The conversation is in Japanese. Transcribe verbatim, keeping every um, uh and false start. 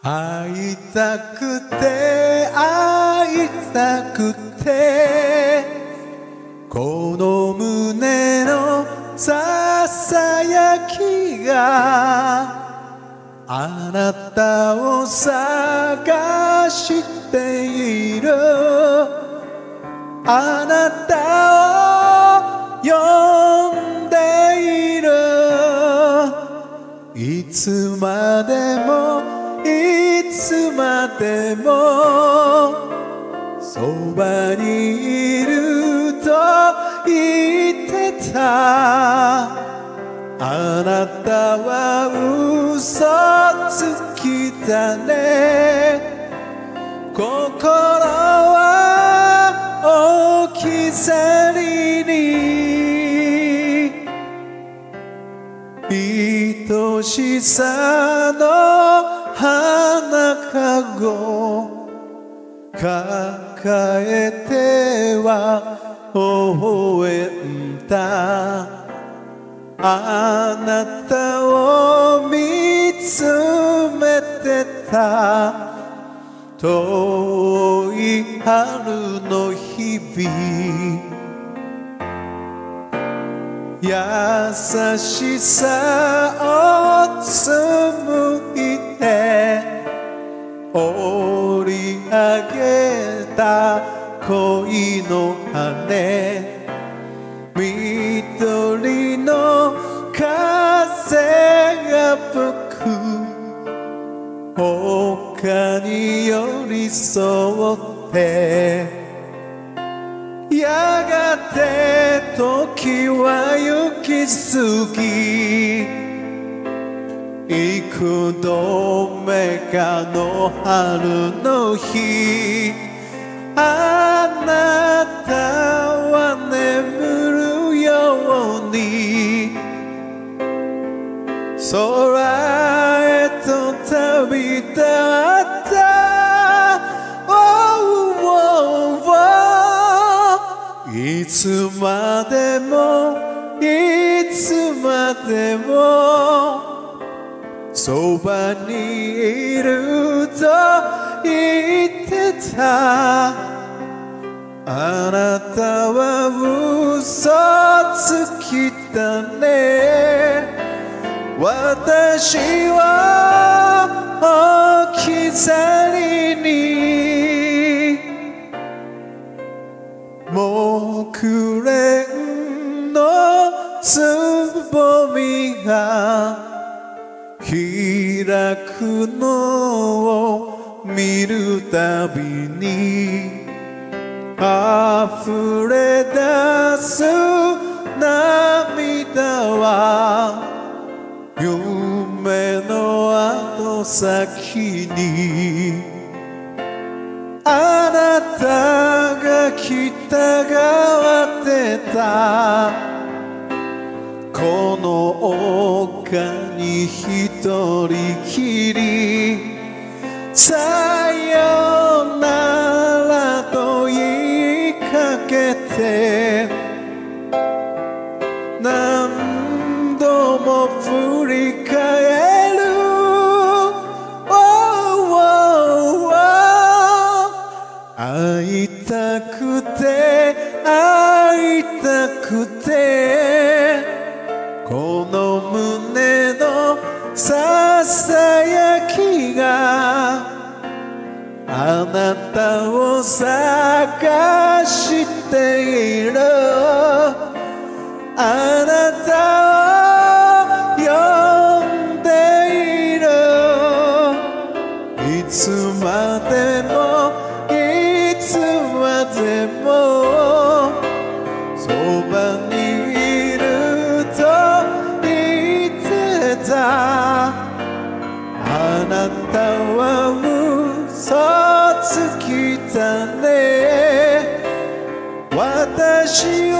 会いたくて会いたくてこの胸のささやきがあなたを探しているあなたを呼んでいるいつまでもいつまでもそばにいると言ってたあなたは嘘つきだね心は置き去りに愛しさの花かご抱えては微笑んだあなたを見つめてた遠い春の日々優しさを紡いで織り上げた恋の羽緑の風が吹く丘に寄り添ってやがて時は行き過ぎ幾度目かの春の日あなたは眠るように空へと旅立ったいつまでもいつまでもそばにいると言ってたあなたは嘘つきだね私は置き去りに木蓮のつぼみが開くのを見るたびに溢れ出す涙は夢の後先にあなたが北側ってたこの丘に一人きりさよならと言いかけて何度も振り返る会いたくて会いたくてこの胸のささやきがあなたを探しているあなたを呼んでいるいつまでもいつまでもそばにいると言ってたあなたは嘘つきだね私